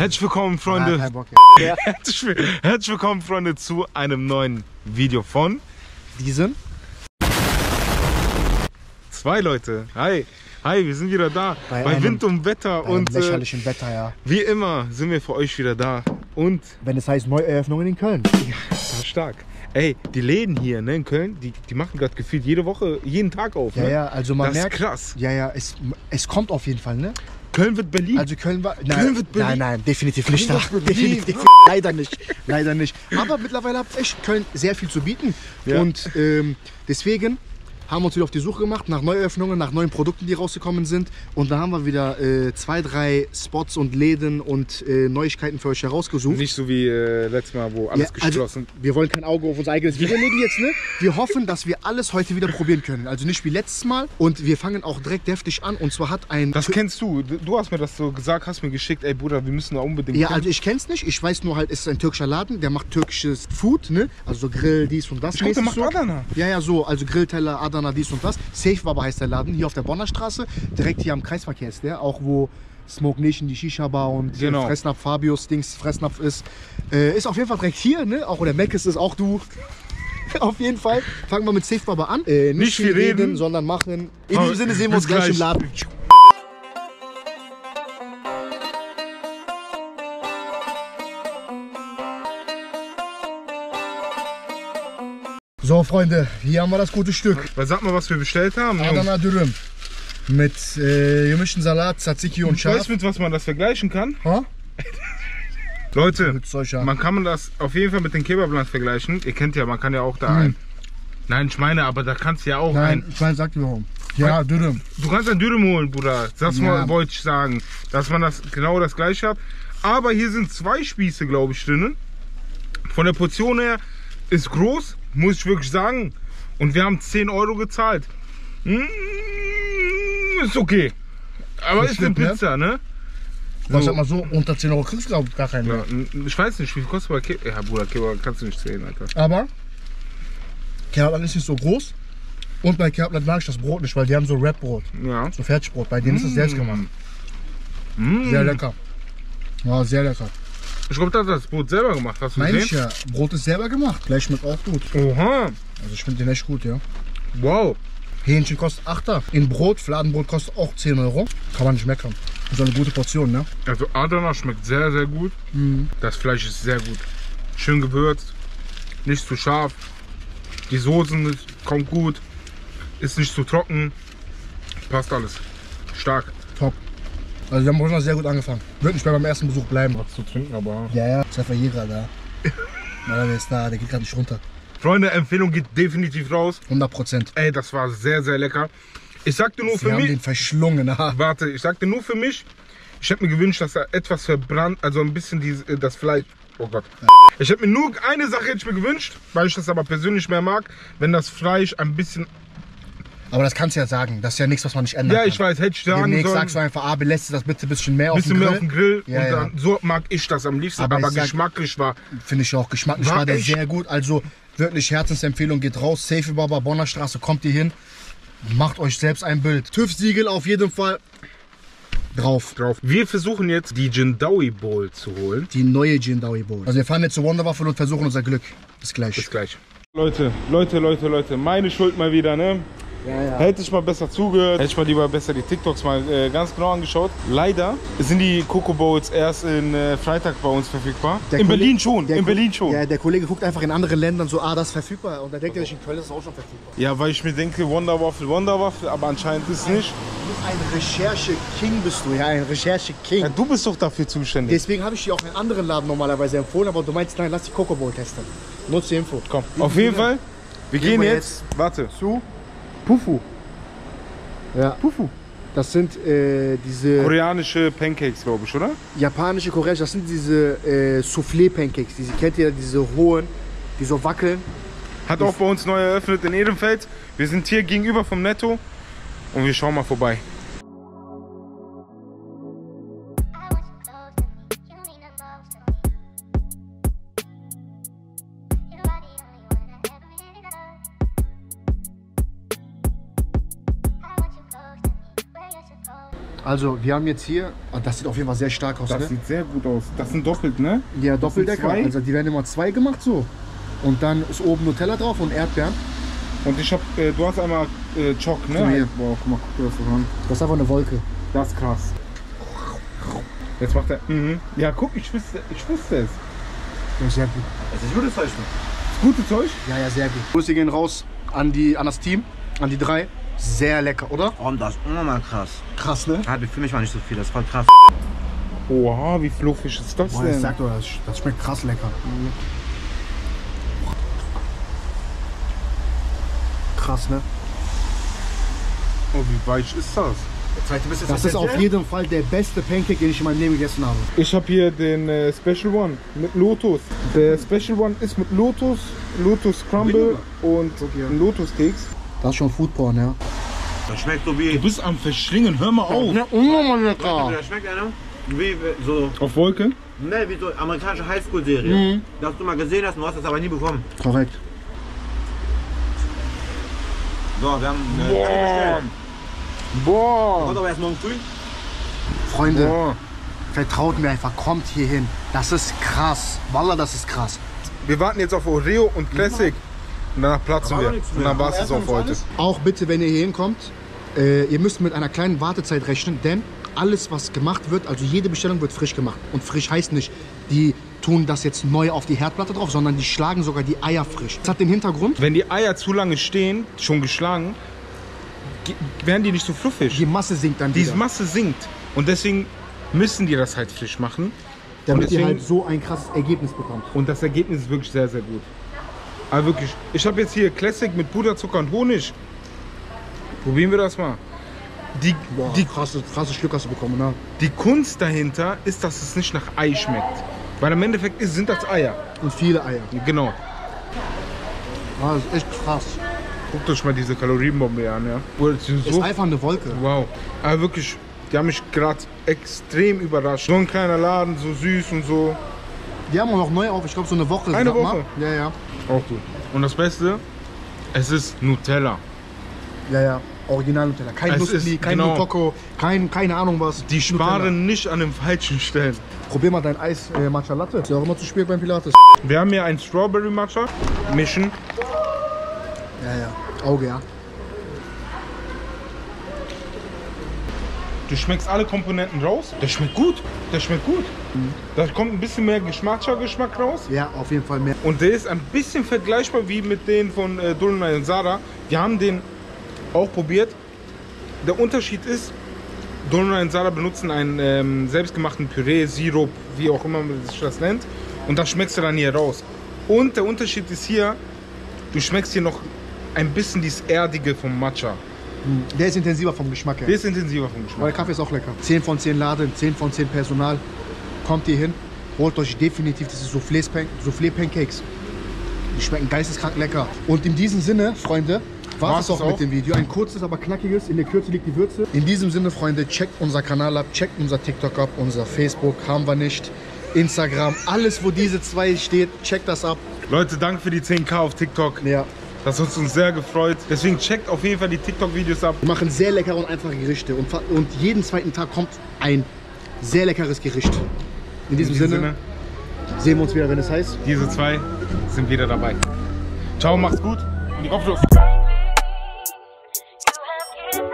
Herzlich willkommen, Freunde. kein Bock, ja. Herzlich willkommen, Freunde, zu einem neuen Video von diesen 2 Leute. Hi, wir sind wieder da. Bei Wind und Wetter und lächerlichen Wetter, ja. Wie immer sind wir für euch wieder da. Und wenn es heißt Neueröffnungen in Köln. Ja, das ist stark. Ey, die Läden hier, ne, in Köln, die machen gerade gefühlt jede Woche, jeden Tag auf. Ne? Ja, ja, also man merkt. Das ist krass. Ja, ja, es kommt auf jeden Fall, ne? Köln wird Berlin. Also Köln war. Köln wird Berlin. Nein, definitiv nicht. Definitiv. Leider nicht. Leider nicht. Aber mittlerweile hat echt Köln sehr viel zu bieten. Ja. Und deswegen haben wir uns wieder auf die Suche gemacht nach Neueröffnungen, nach neuen Produkten, die rausgekommen sind. Und da haben wir wieder 2, 3 Spots und Läden und Neuigkeiten für euch herausgesucht. Nicht so wie letztes Mal, wo alles geschlossen. Also, wir wollen kein Auge auf unser eigenes Video legen jetzt, ne? Wir hoffen, dass wir alles heute wieder probieren können. Also nicht wie letztes Mal. Und wir fangen auch direkt deftig an. Und zwar hat ein... Das kennst du. Du hast mir das so gesagt, hast mir geschickt, ey Bruder, wir müssen da unbedingt... Ja, also ich kenn's nicht. Ich weiß nur halt, es ist ein türkischer Laden, der macht türkisches Food, ne? Also so Grill, dies und das. Ich glaub, der macht so. Adana. Ja, ja, so. Also Grillteller, Adana, dies und das. Safe Baba heißt der Laden, hier auf der Bonner Straße. Direkt hier am Kreisverkehr ist der. Auch wo Smoke Nation, die Shisha-Bar und genau. Fressnapf Fabius Dings Fressnapf ist. Ist auf jeden Fall direkt hier, ne? Auch der Meckes ist auch du. Auf jeden Fall. Fangen wir mit Safe Baba an. Nicht viel reden, sondern machen. In diesem Sinne sehen wir uns gleich im Laden. So, Freunde, hier haben wir das gute Stück. Sag mal, was wir bestellt haben. Adana Dürüm. Mit gemischten Salat, Tzatziki und Schaf. Weißt du, mit was man das vergleichen kann? Ha? Leute, man kann das auf jeden Fall mit den Kebabland vergleichen. Ihr kennt ja, man kann ja auch da ein... Nein, ich meine, aber da kannst du ja auch ich meine, sag dir warum. Ja, Dürüm. Du kannst ein Dürüm holen, Bruder. Das wollte ich sagen. Dass man das genau das gleiche hat. Aber hier sind 2 Spieße, glaube ich, drin. Von der Portion her ist groß, muss ich wirklich sagen. Und wir haben 10 Euro gezahlt. Ist okay. Aber ist eine Pizza, ne? Was sag mal so, unter 10 Euro kriegst du gar keinen mehr. Ja, ich weiß nicht, wie viel kostet bei Kebab? Ja, Bruder, Kebab kannst du nicht zählen, Alter. Aber Kebab ist nicht so groß. Und bei Kebab mag ich das Brot nicht, weil die haben so Wrap-Brot. Ja. So Fertigbrot. Bei denen ist das selbst gemacht. Sehr lecker. Ja, sehr lecker. Ich glaube, das hat das Brot selber gemacht. Hast du Meine gesehen? ich ja. Brot ist selber gemacht. Gleich schmeckt auch gut. Oha. Also ich finde den echt gut, ja. Wow. Hähnchen kostet 8er. In Brot, Fladenbrot kostet auch 10 Euro. Kann man nicht meckern. So eine gute Portion, ne? Also Adana schmeckt sehr, sehr gut. Das Fleisch ist sehr gut. Schön gewürzt. Nicht zu scharf. Die Soßen kommt gut. Ist nicht zu trocken. Passt alles. Stark. Top. Also wir haben schon sehr gut angefangen. Wird nicht mehr beim ersten Besuch bleiben. Was zu trinken, aber... Ja, ja. Ist einfach jeder da. Na, der ist da. Der geht gerade nicht runter. Freunde, Empfehlung geht definitiv raus. 100%. Ey, das war sehr, sehr lecker. Ich sagte nur für mich... Wir haben den verschlungen. Warte, ich sagte nur für mich, ich hätte mir gewünscht, dass da etwas verbrannt, also ein bisschen das Fleisch... Oh Gott. Ja. Ich hätte mir nur eine Sache hätte ich mir gewünscht, weil ich das aber persönlich mehr mag, wenn das Fleisch ein bisschen... Aber das kannst du ja sagen, das ist ja nichts, was man nicht ändern kann. Ja, ich weiß, hätte ich sagen Demnächst sollen. sagst du einfach, belässt das bitte ein bisschen mehr auf dem Grill. Ja, und dann, so mag ich das am liebsten, aber geschmacklich war... Finde ich auch, geschmacklich war der sehr gut. Also wirklich Herzensempfehlung, geht raus, Safe Baba, Bonner Straße, kommt ihr hin, macht euch selbst ein Bild. TÜV-Siegel auf jeden Fall drauf. Wir versuchen jetzt die Jindawi Bowl zu holen. Die neue Jindawi Bowl. Also wir fahren jetzt zur Wonderwaffel und versuchen unser Glück. Bis gleich. Bis gleich. Leute, meine Schuld mal wieder, ne? Ja. Hätte ich mal besser zugehört, hätte ich mal lieber besser die TikToks mal ganz genau angeschaut. Leider sind die Coco Bowls erst Freitag bei uns verfügbar. In Berlin schon. Ja, der Kollege guckt einfach in anderen Ländern so, das ist verfügbar. Und da denkt er sich, in Köln ist es auch schon verfügbar. Ja, weil ich mir denke, Wonderwaffel, aber anscheinend ist es nicht. Ein Recherche-King bist du, ja, ein Recherche-King. Ja, du bist doch dafür zuständig. Deswegen habe ich dir auch einen anderen Laden normalerweise empfohlen, aber du meinst, nein, lass die Coco Bowl testen. Nutze die Info. Komm, auf jeden Fall, wir gehen jetzt, warte, zu Pufu. Ja. Pufu. Das sind diese... koreanische Pancakes, glaube ich, oder? Japanische, koreanische, das sind diese Soufflé-Pancakes. Kennt ihr diese hohen, die so wackeln? Hat auch bei uns neu eröffnet in Ehrenfeld. Wir sind hier gegenüber vom Netto und wir schauen mal vorbei. Also, wir haben jetzt hier, das sieht auf jeden Fall sehr stark aus, Das ne? sieht sehr gut aus. Das sind doppelt, ne? Ja, Doppeldecker. zwei? Also, die werden immer 2 gemacht, so. Und dann ist oben Nutella drauf und Erdbeeren. Und ich hab, du hast einmal Choc, ne? So, hier. Boah, guck mal, guck dir das so an. Das ist einfach eine Wolke. Das ist krass. Jetzt macht er. Ja, guck, ich wusste es. Ja, sehr gut. Das ist gutes Zeug. Gute Zeug? Ja, ja, sehr gut. Grüße gehen raus an das Team, an die 3. Sehr lecker, oder? Und das ist unnormal krass. Krass, ne? Ja, für mich war nicht so viel, das ist voll krass. Oha, wie fluffig ist das Boah, denn? das sagt doch, das schmeckt krass lecker. Krass, ne? Oh, wie weich ist das? Das ist auf jeden Fall der beste Pancake, den ich in meinem Leben gegessen habe. Ich habe hier den Special One mit Lotus. Der Special One ist mit Lotus, Lotus Crumble und Lotus Keks. Das ist schon Foodporn, ja. Das schmeckt so wie. Du bist am Verschlingen, hör mal auf. Ja, unnormal lecker. Das schmeckt einer wie so. Auf Wolke? Ne, wie so amerikanische Highschool-Serie. Das du mal gesehen hast, du hast das aber nie bekommen. Korrekt. So, wir haben. Boah. Kommt Boah. aber erst morgen früh. Freunde, Boah. vertraut mir einfach, kommt hier hin. Das ist krass. Wallah, das ist krass. Wir warten jetzt auf Oreo und Classic. Und danach platzen Da war wir. doch nichts Und dann war es das auf heute. Auch bitte, wenn ihr hier hinkommt, ihr müsst mit einer kleinen Wartezeit rechnen, denn alles, was gemacht wird, also jede Bestellung wird frisch gemacht. Und frisch heißt nicht, die tun das jetzt neu auf die Herdplatte drauf, sondern die schlagen sogar die Eier frisch. Das hat den Hintergrund, Wenn die Eier zu lange stehen, schon geschlagen, werden die nicht so fluffig. die Masse sinkt dann Die wieder, Masse sinkt. Und deswegen müssen die das halt frisch machen. damit und ihr deswegen- halt so ein krasses Ergebnis bekommt. Und das Ergebnis ist wirklich sehr, sehr gut. Aber wirklich, ich habe jetzt hier Classic mit Puderzucker und Honig. Probieren wir das mal. Boah, krasses Stück hast du bekommen, ne? Die Kunst dahinter ist, dass es nicht nach Ei schmeckt. Weil im Endeffekt sind das Eier. Und viele Eier. Genau. Ah, das ist echt krass. Guckt euch mal diese Kalorienbombe an, ja. Boah, das ist Ist so, einfach eine Wolke. wow. Aber wirklich, die haben mich gerade extrem überrascht. So ein kleiner Laden, so süß und so. Die haben auch noch neu auf, ich glaube so eine Woche. Eine sag mal. Woche? Ja, ja. Auch gut. Und das Beste, es ist Nutella. Ja, ja. Original Nutella. Kein Es Nussli, ist- kein genau. Nutoko, keine Ahnung was. Die sparen nicht an den falschen Stellen. Probier mal dein Eis Matcha Latte. Ist ja auch immer zu spät beim Pilates. Wir haben hier einen Strawberry Matcha. Mischen. Ja, ja. Auge, ja. Du schmeckst alle Komponenten raus. Der schmeckt gut. Der schmeckt gut. Da kommt ein bisschen mehr Matcha-Geschmack raus. Ja, auf jeden Fall mehr. Und der ist ein bisschen vergleichbar wie mit denen von Dolunay und Zara. Wir haben den auch probiert. Der Unterschied ist, Dolunay und Zara benutzen einen selbstgemachten Püree, Sirup, wie auch immer man sich das nennt. Und das schmeckst du dann hier raus. Und der Unterschied ist hier, du schmeckst hier noch ein bisschen dieses Erdige vom Matcha. Der ist intensiver vom Geschmack her. Der ist intensiver vom Aber Geschmack. der Kaffee ist auch lecker. 10 von 10 Laden, 10 von 10 Personal. Kommt hier hin, holt euch definitiv diese Soufflé-Pancakes. Die schmecken geisteskrank lecker. Und in diesem Sinne, Freunde, war es auch mit dem Video. Ein kurzes, aber knackiges. In der Kürze liegt die Würze. In diesem Sinne, Freunde, checkt unser Kanal ab, checkt unser TikTok ab, unser Facebook haben wir nicht. Instagram, alles wo diese zwei steht, checkt das ab. Leute, danke für die 10.000 auf TikTok. Ja. Das hat uns sehr gefreut. Deswegen checkt auf jeden Fall die TikTok-Videos ab. Wir machen sehr leckere und einfache Gerichte. Und jeden zweiten Tag kommt ein sehr leckeres Gericht. In diesem Sinne sehen wir uns wieder, wenn es heißt. Diese zwei sind wieder dabei. Ciao, macht's gut und die Kopflos. You have given